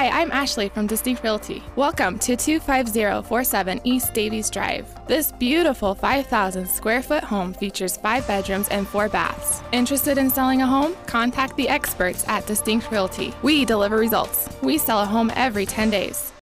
Hi, I'm Ashley from Distinct Realty. Welcome to 25047 East Davies Drive. This beautiful 5,000 square foot home features 5 bedrooms and 4 baths. Interested in selling a home? Contact the experts at Distinct Realty. We deliver results. We sell a home every 10 days.